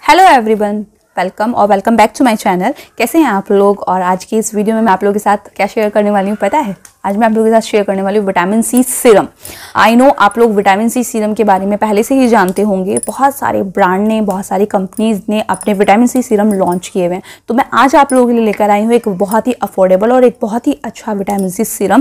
Hello everyone, welcome back to my channel. कैसे हैं आप लोग। और आज की इस वीडियो में मैं आप लोगों के साथ क्या शेयर करने वाली हूँ पता है? आज मैं आप लोगों के साथ शेयर करने वाली हूँ vitamin C serum. I know आप लोग विटामिन सी सीरम के बारे में पहले से ही जानते होंगे। बहुत सारे ब्रांड ने, बहुत सारी कंपनीज ने अपने विटामिन सी सीरम लॉन्च किए हुए हैं। तो मैं आज आप लोगों के लिए लेकर आई हूँ एक बहुत ही अफोर्डेबल और एक बहुत ही अच्छा विटामिन सी सीरम।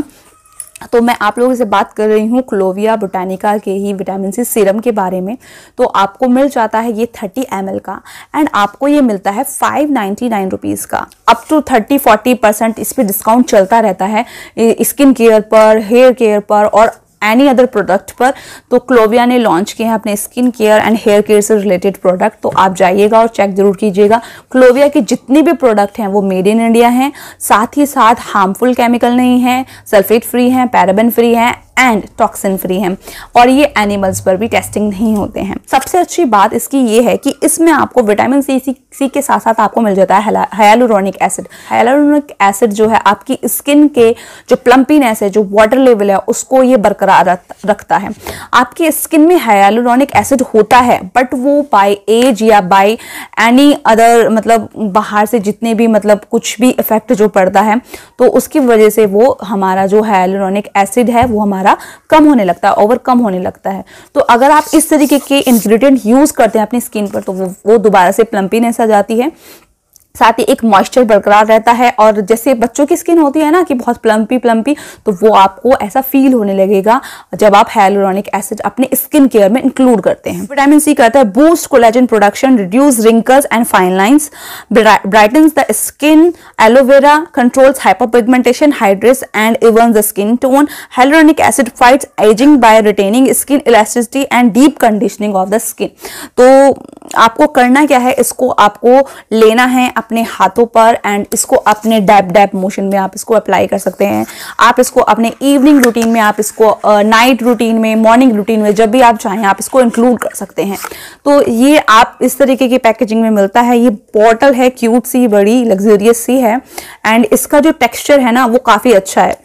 तो मैं आप लोगों से बात कर रही हूँ क्लोविया बोटानिका के ही विटामिन सी सीरम के बारे में। तो आपको मिल जाता है ये 30 ml का, एंड आपको ये मिलता है 599 रुपीज़ का। अप टू 30-40% इस पर डिस्काउंट चलता रहता है स्किन केयर पर, हेयर केयर पर और एनी अदर प्रोडक्ट पर। तो क्लोविया ने लॉन्च किए हैं अपने skin care and hair care से रिलेटेड प्रोडक्ट। तो आप जाइएगा और चेक जरूर कीजिएगा। क्लोविया के जितने भी प्रोडक्ट हैं वो मेड इन इंडिया हैं, साथ ही साथ हार्मफुल केमिकल नहीं है, सल्फेट फ्री हैं, पैराबेन फ्री हैं एंड टॉक्सिन फ्री हैं, और ये एनिमल्स पर भी टेस्टिंग नहीं होते हैं। सबसे अच्छी बात इसकी ये है कि इसमें आपको विटामिन सी के साथ साथ आपको मिल जाता है हाइलुरोनिक एसिड। हाइलुरोनिक एसिड जो है आपकी स्किन के जो प्लम्पीनेस है, जो वाटर लेवल है, उसको ये बरकरार रखता है। आपकी स्किन में हाइलुरोनिक एसिड होता है, बट वो बाय एज या बाय एनी अदर मतलब बाहर से जितने भी मतलब कुछ भी इफेक्ट जो पड़ता है, तो उसकी वजह से वो हमारा जो हाइलुरोनिक एसिड है वो हमारा कम होने लगता है, ओवर कम होने लगता है। तो अगर आप इस तरीके के इंग्रेडिएंट यूज करते हैं अपनी स्किन पर, तो वो दोबारा से प्लम्पीनेस आ जाती है, साथ ही एक मॉइस्चर बरकरार रहता है। और जैसे बच्चों की स्किन होती है ना कि बहुत प्लम्पी, तो वो आपको ऐसा फील होने लगेगा जब आप हाइलुरोनिक एसिड अपने स्किन केयर में इंक्लूड करते हैं। विटामिन सी कहता है boost collagen production, reduce wrinkles and fine lines, brightens the skin, aloe vera controls hyperpigmentation, hydrates and even the skin tone. Hyaluronic acid fights ageing by retaining skin elasticity and deep conditioning of the skin. तो आपको करना क्या है, इसको आपको लेना है अपने हाथों पर एंड इसको अपने डैप मोशन में आप इसको अप्लाई कर सकते हैं। आप इसको अपने इवनिंग रूटीन में, आप इसको नाइट रूटीन में, मॉर्निंग रूटीन में, जब भी आप चाहें आप इसको इंक्लूड कर सकते हैं। तो ये आप इस तरीके की पैकेजिंग में मिलता है। ये बॉटल है क्यूट सी, बड़ी लग्जरियस सी है, एंड इसका जो टेक्सचर है ना वो काफी अच्छा है।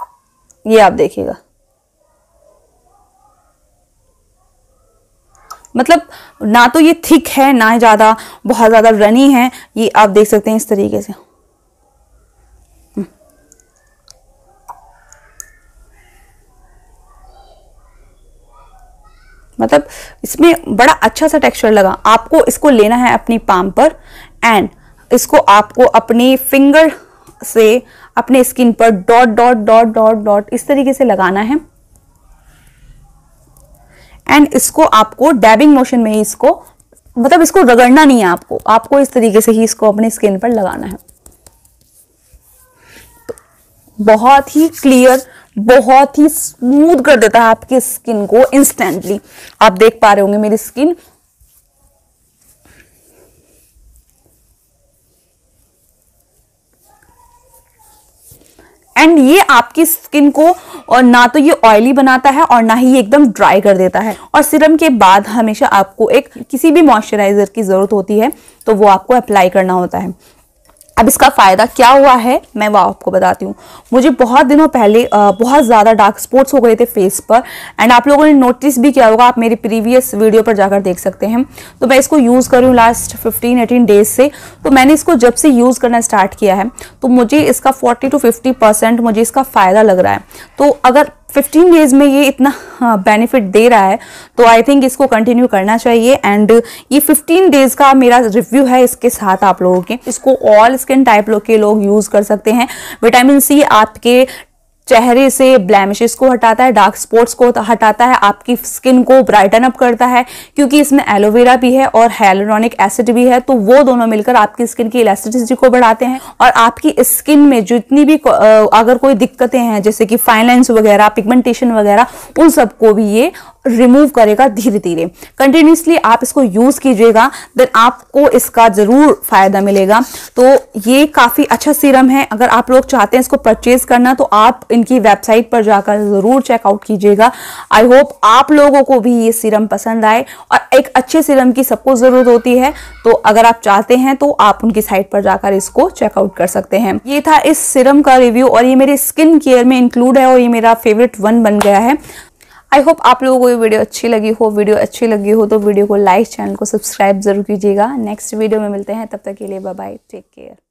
ये आप देखिएगा, मतलब ना तो ये थिक है ना ज्यादा बहुत ज्यादा रनी है। ये आप देख सकते हैं इस तरीके से। मतलब इसमें बड़ा अच्छा सा टेक्सचर लगा। आपको इसको लेना है अपनी पाम पर एंड इसको आपको अपनी फिंगर से अपने स्किन पर dot dot dot dot dot इस तरीके से लगाना है, एंड इसको आपको डैबिंग मोशन में ही इसको मतलब इसको रगड़ना नहीं है, आपको इस तरीके से ही इसको अपने स्किन पर लगाना है। तो बहुत ही क्लियर, बहुत ही स्मूथ कर देता है आपकी स्किन को इंस्टेंटली। आप देख पा रहे होंगे मेरी स्किन, एंड ये आपकी स्किन को और ना तो ये ऑयली बनाता है और ना ही ये एकदम ड्राई कर देता है। और सीरम के बाद हमेशा आपको एक किसी भी मॉइस्चराइजर की जरूरत होती है, तो वो आपको अप्लाई करना होता है। अब इसका फ़ायदा क्या हुआ है मैं वो आपको बताती हूँ। मुझे बहुत दिनों पहले बहुत ज़्यादा डार्क स्पॉट्स हो गए थे फेस पर, एंड आप लोगों ने नोटिस भी किया होगा, आप मेरी प्रीवियस वीडियो पर जाकर देख सकते हैं। तो मैं इसको यूज़ कर रही हूँ लास्ट 15-18 डेज से। तो मैंने इसको जब से यूज़ करना स्टार्ट किया है तो मुझे इसका 40-50% मुझे इसका फ़ायदा लग रहा है। तो अगर 15 डेज में ये इतना बेनिफिट दे रहा है तो आई थिंक इसको कंटिन्यू करना चाहिए। एंड ये 15 डेज का मेरा रिव्यू है इसके साथ आप लोगों के। इसको ऑल स्किन टाइप के लोग यूज कर सकते हैं। विटामिन सी आपके चेहरे से ब्लैमिशेस को हटाता है, डार्क स्पॉट्स को हटाता है, आपकी स्किन को ब्राइटन अप करता है, क्योंकि इसमें एलोवेरा भी है और हाइलुरोनिक एसिड भी है। तो वो दोनों मिलकर आपकी स्किन की इलास्टिसिटी को बढ़ाते हैं और आपकी स्किन में जितनी भी अगर कोई दिक्कतें हैं जैसे कि फाइन लाइन्स वगैरह, पिगमेंटेशन वगैरह, उन सबको भी ये रिमूव करेगा धीरे धीरे। कंटिन्यूसली आप इसको यूज कीजिएगा, देन आपको इसका जरूर फायदा मिलेगा। तो ये काफी अच्छा सीरम है। अगर आप लोग चाहते हैं इसको परचेज करना तो आप इनकी वेबसाइट पर जाकर जरूर चेकआउट कीजिएगा। आई होप आप लोगों को भी ये सीरम पसंद आए, और एक अच्छे सीरम की सबको जरूरत होती है। तो अगर आप चाहते हैं तो आप उनकी साइट पर जाकर इसको चेकआउट कर सकते हैं। ये था इस सीरम का रिव्यू, और ये मेरे स्किन केयर में इंक्लूड है और ये मेरा फेवरेट वन बन गया है। आई होप आप लोगों को ये वीडियो अच्छी लगी हो। वीडियो अच्छी लगी हो तो वीडियो को लाइक, चैनल को सब्सक्राइब जरूर कीजिएगा। नेक्स्ट वीडियो में मिलते हैं, तब तक के लिए बाय बाय, टेक केयर।